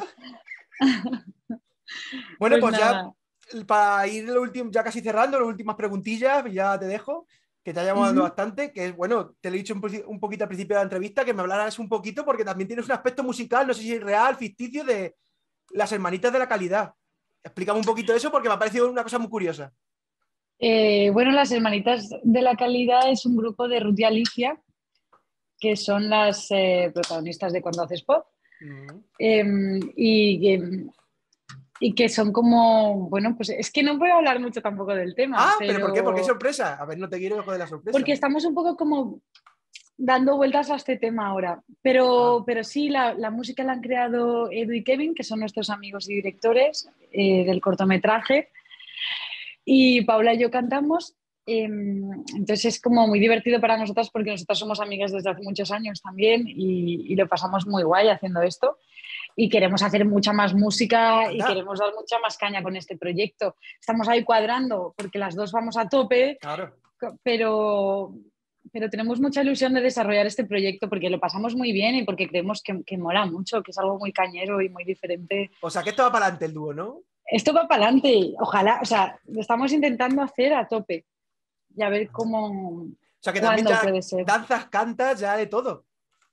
Bueno, Pues pues ya nada. para ir lo último, ya casi cerrando, las últimas preguntillas, ya te dejo, que te hayamos dado Ujú. bastante, que es bueno, te lo he dicho un poquito al principio de la entrevista, que me hablaras un poquito, porque también tienes un aspecto musical, no sé si es real, ficticio, de las hermanitas de la calidad. Explícame un poquito eso porque me ha parecido una cosa muy curiosa. Bueno, las Hermanitas de la Calidad es un grupo de Ruth y Alicia, que son las protagonistas de Cuando haces pop, Mm. y, y que son como, bueno, pues es que no puedo hablar mucho tampoco del tema, Ah, pero ¿por qué? Porque es pero sorpresa. A ver, no te quiero joder la sorpresa. porque estamos un poco como dando vueltas a este tema ahora. Ah, Pero sí, la música la han creado Edu y Kevin, que son nuestros amigos y directores del cortometraje, y Paula y yo cantamos. Entonces es como muy divertido para nosotras porque nosotras somos amigas desde hace muchos años también y lo pasamos muy guay haciendo esto y queremos hacer mucha más música y anda, queremos dar mucha más caña con este proyecto. Estamos ahí cuadrando porque las dos vamos a tope, claro. pero, pero tenemos mucha ilusión de desarrollar este proyecto porque lo pasamos muy bien y porque creemos que mola mucho, que es algo muy cañero y muy diferente. O sea, que esto va para adelante el dúo, ¿no? Esto va para adelante, ojalá, o sea, lo estamos intentando hacer a tope y a ver Anda. cómo, O sea, que también cuándo ya puede ser. danzas, cantas, ya de todo.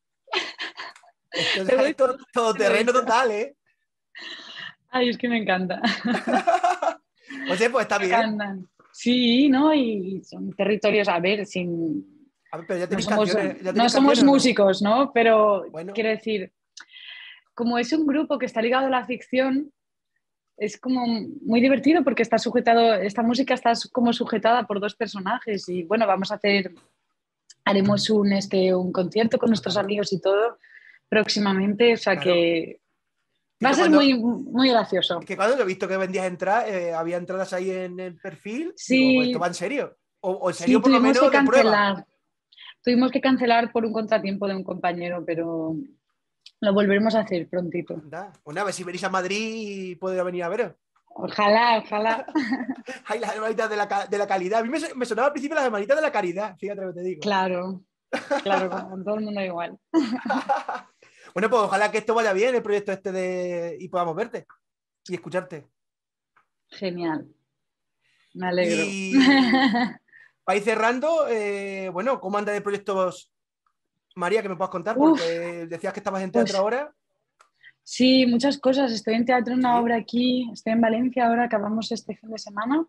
Esto Te ya es doy todo, todo te lo he terreno dicho. total, ¿eh? Ay, es que me encanta. Oye, pues está Me bien. encantan. Sí, ¿no? Y son territorios, a ver, A ver, pero ya no tenéis somos canciones o no? músicos, ¿no? Pero Bueno, quiero decir, como es un grupo que está ligado a la ficción, es como muy divertido porque está sujetado, esta música está como sujetada por dos personajes y bueno, haremos un concierto con nuestros claro, amigos y todo próximamente, o sea claro. que Que va a yo ser cuando, muy, muy gracioso. que cuando yo he visto que vendías entradas, había entradas ahí en el perfil, digo, pues esto va Sí, en serio. O en serio sí, por lo menos de prueba. tuvimos que cancelar por un contratiempo de un compañero, pero lo volveremos a hacer prontito. Anda, una vez si venís a Madrid podría venir a veros. Ojalá, ojalá. Hay las hermanitas de la calidad. A mí me sonaba al principio las hermanitas de la caridad, fíjate lo que te digo. Claro, claro, con todo el mundo igual. Bueno, pues ojalá que esto vaya bien, el proyecto este y podamos verte y escucharte. Genial, me alegro. Y para ir cerrando, bueno, ¿cómo anda de proyectos, María, que me puedas contar? Uf, Porque decías que estabas en teatro pues ahora. sí, muchas cosas. Estoy en teatro, en una Sí. obra aquí, estoy en Valencia ahora, acabamos este fin de semana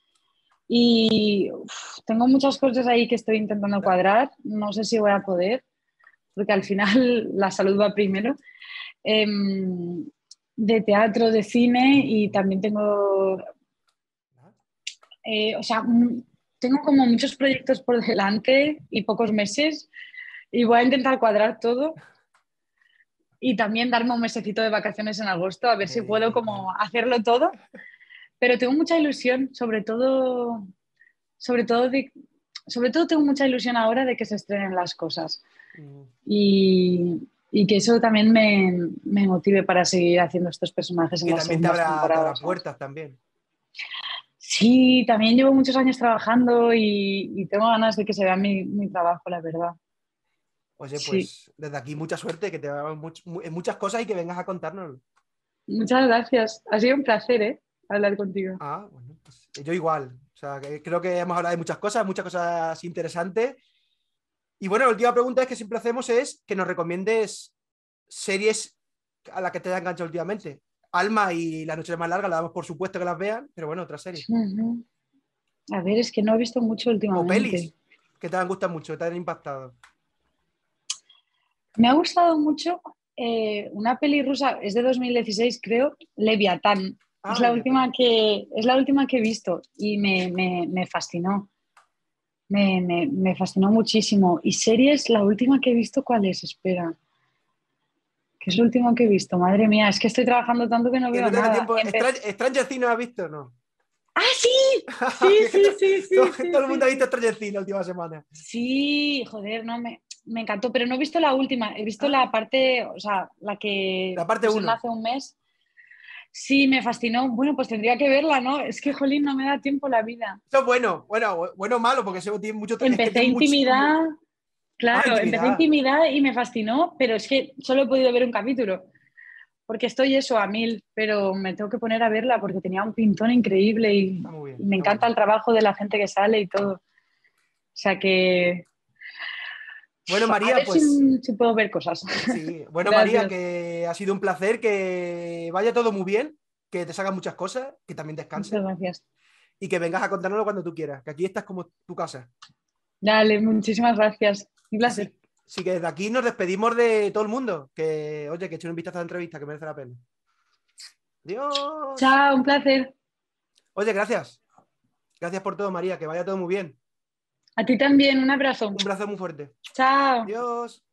y tengo muchas cosas ahí que estoy intentando cuadrar. No sé si voy a poder, porque al final la salud va primero. De teatro, de cine y también tengo, o sea, tengo como muchos proyectos por delante y pocos meses y voy a intentar cuadrar todo y también darme un mesecito de vacaciones en agosto a ver si puedo Claro. como hacerlo todo, pero tengo mucha ilusión, sobre todo, sobre todo tengo mucha ilusión ahora de que se estrenen las cosas Mm. y que eso también me motive para seguir haciendo estos personajes Y en que las también te segundas abra temporadas, ¿sabes? puertas también. Sí, también llevo muchos años trabajando y tengo ganas de que se vea mi trabajo, la verdad. Oye, Sí, pues desde aquí mucha suerte, que te hagan muchas cosas y que vengas a contárnoslo. muchas gracias. Ha sido un placer, ¿eh? Hablar contigo. Ah, bueno, pues yo igual. O sea, que creo que hemos hablado de muchas cosas interesantes. Y bueno, la última pregunta es que siempre hacemos es que nos recomiendes series a las que te haya enganchado últimamente. Alma y La noche más larga, la damos por supuesto que las vean, pero bueno, otra serie. Ujú. A ver, es que no he visto mucho O pelis últimamente. que te han gustado mucho, que te han impactado. Me ha gustado mucho una peli rusa, es de 2016, creo, Leviatán. Ah, Leviatán. Es la última que he visto y me fascinó. Me fascinó muchísimo. Y series, la última que he visto, ¿cuál es? Espera, ¿qué es lo último que he visto? Madre mía, es que estoy trabajando tanto que no Que veo no te da nada. tiempo. Stranger Things no has visto, ¿no? ¡Ah, sí! Sí, Que sí, sí, todo, sí, sí, todo el sí, mundo ha visto sí. Stranger Things la última semana. Sí, joder, no, me encantó, pero no he visto la última, he visto Ah, la parte, o sea, la que la parte pusieron uno. hace un mes. Sí, me fascinó. Bueno, pues tendría que verla, ¿no? Es que, jolín, no me da tiempo la vida. Eso es bueno o malo, porque eso tiene mucho, es que Empecé tiene muchísimo. intimidad, Ah, claro, empecé intimidad. intimidad y me fascinó, pero es que solo he podido ver un capítulo, porque estoy eso a mil, pero me tengo que poner a verla porque tenía un pintón increíble Está muy y bien, me está muy encanta bien. el trabajo de la gente que sale y todo. O sea que Bueno, a María, ver pues si puedo ver cosas. sí. Bueno, María, Gracias. que ha sido un placer, que vaya todo muy bien, que te salgan muchas cosas, que también Muchas descanses gracias. y que vengas a contárnoslo cuando tú quieras, que aquí estás como tu casa. Dale, muchísimas gracias. Un placer. Así, sí que desde aquí nos despedimos de todo el mundo, que oye, que echen un vistazo a la entrevista, que merece la pena. Adiós. Chao, un placer. Oye, gracias. Gracias por todo, María, que vaya todo muy bien. A ti también, un abrazo. Un abrazo muy fuerte. Chao. Adiós.